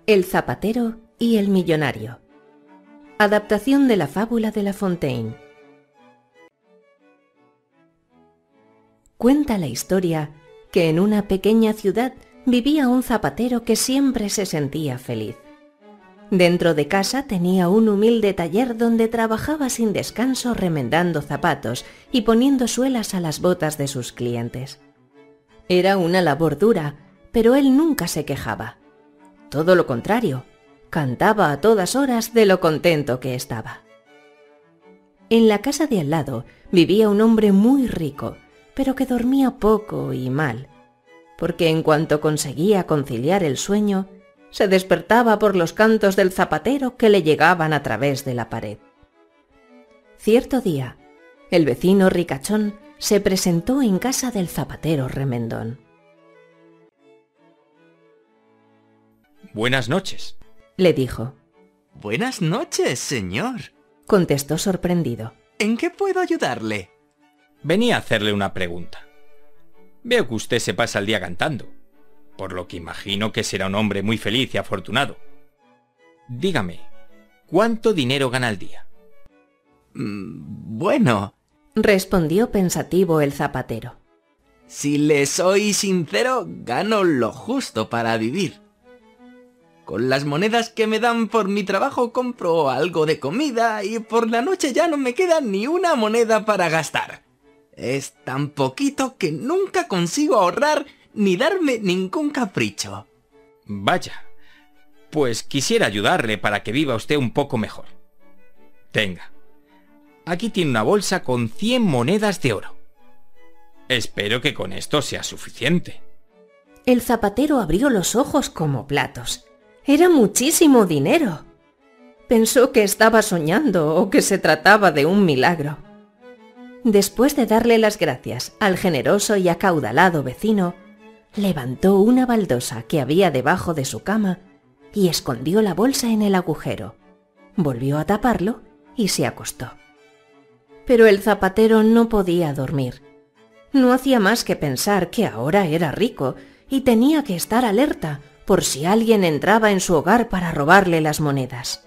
El zapatero y el millonario. Adaptación de la fábula de La Fontaine. Cuenta la historia que en una pequeña ciudad vivía un zapatero que siempre se sentía feliz. Dentro de casa tenía un humilde taller donde trabajaba sin descanso remendando zapatos y poniendo suelas a las botas de sus clientes. Era una labor dura, pero él nunca se quejaba. Todo lo contrario, cantaba a todas horas de lo contento que estaba. En la casa de al lado vivía un hombre muy rico, pero que dormía poco y mal, porque en cuanto conseguía conciliar el sueño, se despertaba por los cantos del zapatero que le llegaban a través de la pared. Cierto día, el vecino ricachón se presentó en casa del zapatero remendón. «Buenas noches», le dijo. «Buenas noches, señor», contestó sorprendido. «¿En qué puedo ayudarle?» «Venía a hacerle una pregunta. Veo que usted se pasa el día cantando, por lo que imagino que será un hombre muy feliz y afortunado. Dígame, ¿cuánto dinero gana al día?» «Bueno», respondió pensativo el zapatero. «Si le soy sincero, gano lo justo para vivir. Con las monedas que me dan por mi trabajo compro algo de comida y por la noche ya no me queda ni una moneda para gastar. Es tan poquito que nunca consigo ahorrar ni darme ningún capricho». «Vaya, pues quisiera ayudarle para que viva usted un poco mejor. Tenga, aquí tiene una bolsa con 100 monedas de oro. Espero que con esto sea suficiente». El zapatero abrió los ojos como platos. Era muchísimo dinero. Pensó que estaba soñando o que se trataba de un milagro. Después de darle las gracias al generoso y acaudalado vecino, levantó una baldosa que había debajo de su cama y escondió la bolsa en el agujero. Volvió a taparlo y se acostó. Pero el zapatero no podía dormir. No hacía más que pensar que ahora era rico y tenía que estar alerta por si alguien entraba en su hogar para robarle las monedas.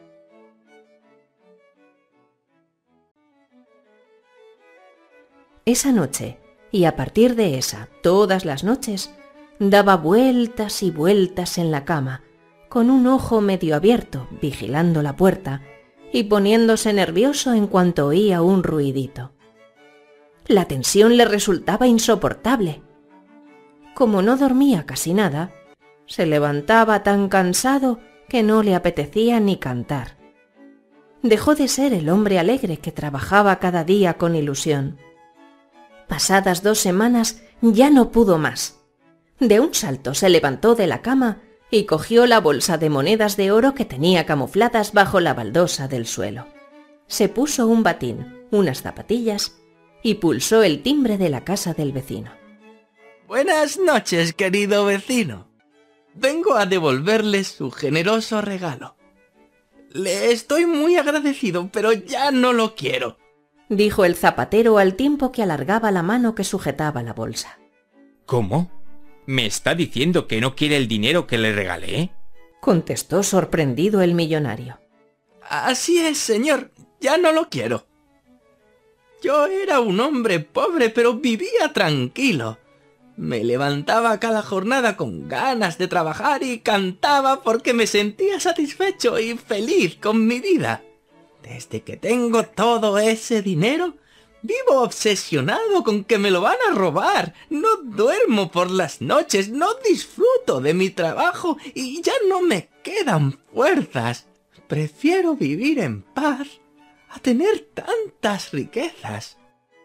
Esa noche, y a partir de esa, todas las noches, daba vueltas y vueltas en la cama, con un ojo medio abierto, vigilando la puerta, y poniéndose nervioso en cuanto oía un ruidito. La tensión le resultaba insoportable. Como no dormía casi nada, se levantaba tan cansado que no le apetecía ni cantar. Dejó de ser el hombre alegre que trabajaba cada día con ilusión. Pasadas 2 semanas ya no pudo más. De un salto se levantó de la cama y cogió la bolsa de monedas de oro que tenía camufladas bajo la baldosa del suelo. Se puso un batín, unas zapatillas y pulsó el timbre de la casa del vecino. «Buenas noches, querido vecino. Vengo a devolverle su generoso regalo. Le estoy muy agradecido, pero ya no lo quiero», dijo el zapatero al tiempo que alargaba la mano que sujetaba la bolsa. «¿Cómo? ¿Me está diciendo que no quiere el dinero que le regalé?», contestó sorprendido el millonario. «Así es, señor, ya no lo quiero. Yo era un hombre pobre, pero vivía tranquilo. Me levantaba cada jornada con ganas de trabajar y cantaba porque me sentía satisfecho y feliz con mi vida. Desde que tengo todo ese dinero, vivo obsesionado con que me lo van a robar. No duermo por las noches, no disfruto de mi trabajo y ya no me quedan fuerzas. Prefiero vivir en paz a tener tantas riquezas».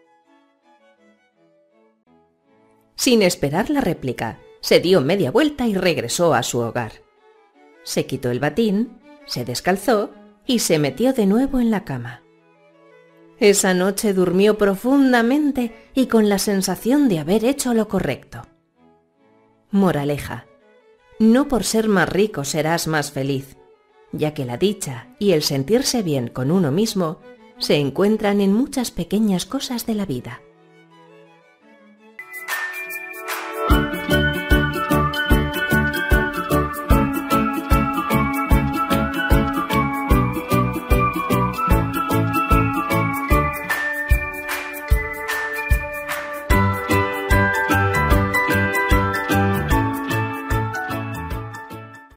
Sin esperar la réplica, se dio media vuelta y regresó a su hogar. Se quitó el batín, se descalzó y se metió de nuevo en la cama. Esa noche durmió profundamente y con la sensación de haber hecho lo correcto. Moraleja: no por ser más rico serás más feliz, ya que la dicha y el sentirse bien con uno mismo se encuentran en muchas pequeñas cosas de la vida.